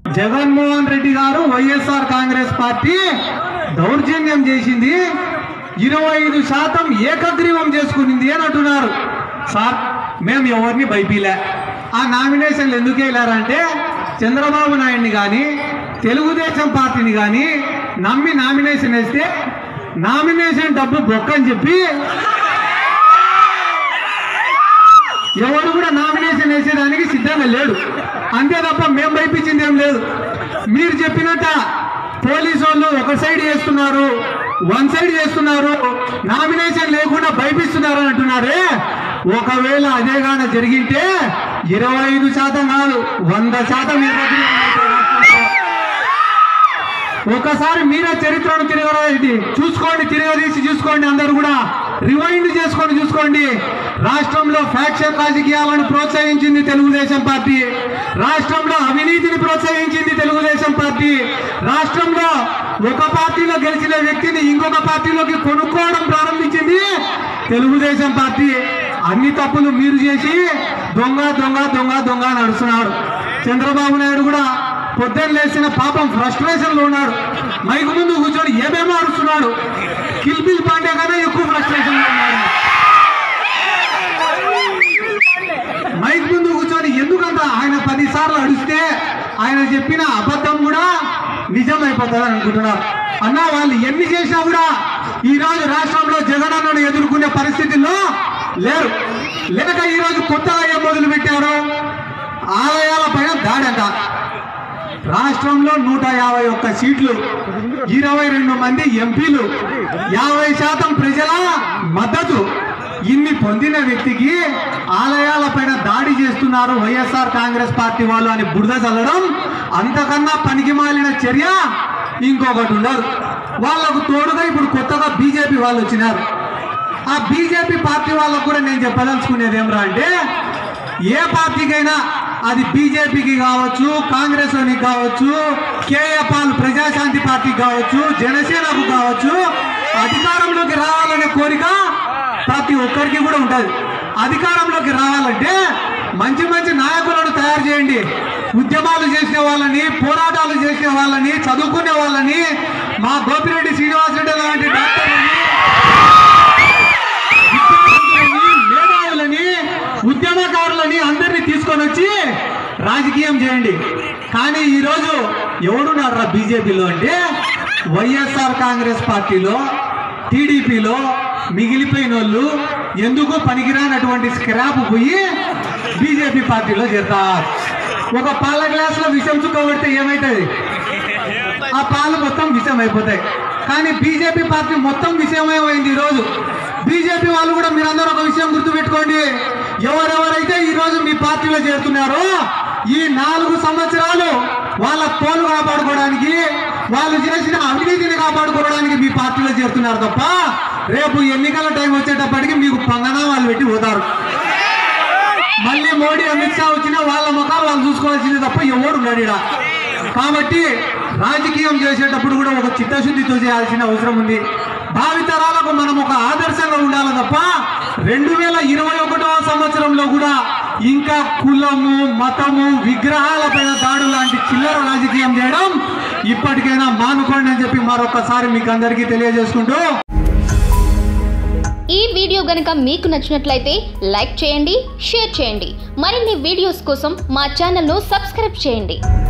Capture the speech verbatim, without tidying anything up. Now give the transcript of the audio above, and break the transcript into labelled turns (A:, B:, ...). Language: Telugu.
A: జగన్మోహన్ రెడ్డి గారు వైఎస్ఆర్ కాంగ్రెస్ పార్టీ దౌర్జన్యం చేసింది, ఇరవై ఐదు శాతం ఏకగ్రీవం చేసుకునింది అని అంటున్నారు. సార్ మేము ఎవరిని భయపీలే. ఆ నామినేషన్లు ఎందుకు వెళ్ళారంటే చంద్రబాబు నాయుడిని కానీ తెలుగుదేశం పార్టీని కానీ నమ్మి నామినేషన్ వేస్తే నామినేషన్ డబ్బు బొక్కని చెప్పి ఎవరు కూడా నామినేషన్ వేసేదానికి సిద్ధంగా లేడు. అంతే తప్ప మేము భయపించింది ఏం లేదు. మీరు చెప్పినట్ట పోలీసు వాళ్ళు ఒక సైడ్ చేస్తున్నారు, వన్ సైడ్ చేస్తున్నారు, నామినేషన్ లేకుండా భయపిస్తున్నారు అని అంటున్నారే. ఒకవేళ అదేగాన జరిగింటే ఇరవై ఐదు శాతం కాదు వంద శాతం ఒకసారి మీరే చరిత్రను తిరగది చూసుకోండి, తిరగదీసి చూసుకోండి. అందరూ కూడా రివైండ్ చేసుకొని చూసుకోండి. రాష్ట్రంలో ఫ్యాక్షన్ రాజకీయాలను ప్రోత్సహించింది తెలుగుదేశం పార్టీ, రాష్ట్రంలో అవినీతిని ప్రోత్సహించింది తెలుగుదేశం పార్టీ, రాష్ట్రంలో ఒక పార్టీలో గెలిచిన వ్యక్తిని ఇంకొక పార్టీలోకి కొనుక్కోవడం ప్రారంభించింది తెలుగుదేశం పార్టీ. అన్ని తప్పులు మీరు చేసి దొంగ దొంగ దొంగ దొంగ నడుస్తున్నాడు. చంద్రబాబు నాయుడు కూడా పొద్దున్న లేచిన పాపం ఫ్రస్ట్రేషన్ లో ఉన్నాడు. మైకు ముందు కూర్చొని ఏమేమో అడుస్తున్నాడు. కిల్బిల్ పాండే కన్నా ఎక్కువ ఫ్రస్ట్రేషన్ లో ఉన్నాడు. మైక్ ముందు కూర్చొని ఎందుకంత ఆయన పది సార్లు అడిస్తే ఆయన చెప్పిన అబద్ధం కూడా నిజం అయిపోతుంది అనుకుంటున్నారు. అన్నా వాళ్ళు ఎన్ని చేసినా కూడా ఈ రోజు రాష్ట్రంలో జగనన్నను ఎదుర్కొనే పరిస్థితుల్లో లేరు. లేక ఈ రోజు కొత్తగా ఏం మొదలు పెట్టారు? ఆలయాల పైన దాడంట. రాష్ట్రంలో నూట యాభై ఒక్క సీట్లు, ఇరవై రెండు మంది ఎంపీలు, యాభై శాతం ప్రజల మద్దతు. ఇన్ని పొందిన వ్యక్తికి ఆలయాల పైన దాడి చేస్తున్నారు వైఎస్ఆర్ కాంగ్రెస్ పార్టీ వాళ్ళు అని బురద చల్లడం అంతకన్నా పనికి మాలిన చర్య ఇంకొకటి ఉండదు. వాళ్లకు తోడుగా ఇప్పుడు కొత్తగా బీజేపీ వాళ్ళు వచ్చినారు. ఆ బీజేపీ పార్టీ వాళ్ళకు కూడా నేను చెప్పదలుచుకునేది ఏమరా అంటే, ఏ పార్టీకైనా అది బీజేపీకి కావచ్చు, కాంగ్రెస్ అని కావచ్చు, కేఏ పాల్ ప్రజాశాంతి పార్టీకి కావచ్చు, జనసేనకు కావచ్చు, అధికారంలోకి రావాలనే కోరిక ప్రతి ఒక్కరికి కూడా ఉంటుంది. అధికారంలోకి రావాలంటే మంచి మంచి నాయకులను తయారు చేయండి. ఉద్యమాలు చేసిన వాళ్ళని, పోరాటాలు చేసిన వాళ్ళని, చదువుకునే వాళ్ళని, మా గోపిరెడ్డి శ్రీనివాసరెడ్డి లాంటి డాక్టర్లని, మేధావులని, ఉద్యమకారులని అందరినీ తీసుకొని వచ్చి రాజకీయం చేయండి. కానీ ఈరోజు ఎవరున్నారా బీజేపీలో అంటే వైఎస్ఆర్ కాంగ్రెస్ పార్టీలో, టీడీపీలో మిగిలిపోయిన వాళ్ళు ఎందుకు పనికిరానటువంటి స్క్రాప్ పోయి బీజేపీ పార్టీలో చేరతారు. ఒక పాల గ్లాసులో విషం చుక్క కొడితే ఏమవుతుంది? ఆ పాలు మొత్తం విషం అయిపోతాయి. కానీ బీజేపీ పార్టీ మొత్తం విషయమేమైంది ఈరోజు. బీజేపీ వాళ్ళు కూడా మీరందరూ ఒక విషయం గుర్తుపెట్టుకోండి. ఎవరెవరైతే ఈరోజు మీ పార్టీలో చేరుతున్నారో ఈ నాలుగు సంవత్సరాలు వాళ్ళ తోలు కాపాడుకోవడానికి, వాళ్ళు చేసిన అవినీతిని కాపాడుకోవడానికి మీ పార్టీలో చేరుతున్నారు తప్ప రేపు ఎన్నికల టైం వచ్చేటప్పటికి మీకు పంగనామాలు పెట్టి పోతారు. మళ్ళీ మోడీ అమిత్ షా వచ్చినా వాళ్ళ ముఖాలు వాళ్ళు చూసుకోవాల్సింది తప్ప ఎవరు ఉన్నాడు ఇక్కడ. కాబట్టి రాజకీయం చేసేటప్పుడు కూడా ఒక చిత్తశుద్ధితో చేయాల్సిన అవసరం ఉంది. భావితరాలకు మనం ఒక ఆదర్శంగా ఉండాలి తప్ప రెండు వేల ఇరవై ఒకటవ సంవత్సరంలో కూడా ఇంకా కులము, మతము, విగ్రహాల పైన దాడు లాంటి చిల్లర రాజకీయం చేయడం ఇప్పటికైనా మానుకోండి అని చెప్పి మరొకసారి మీకు అందరికీ తెలియజేసుకుంటూ,
B: ఈ వీడియో గనుక మీకు నచ్చినట్లయితే లైక్ చేయండి, షేర్ చేయండి. మరిన్ని వీడియోస్ కోసం మా ఛానల్ను సబ్స్క్రైబ్ చేయండి.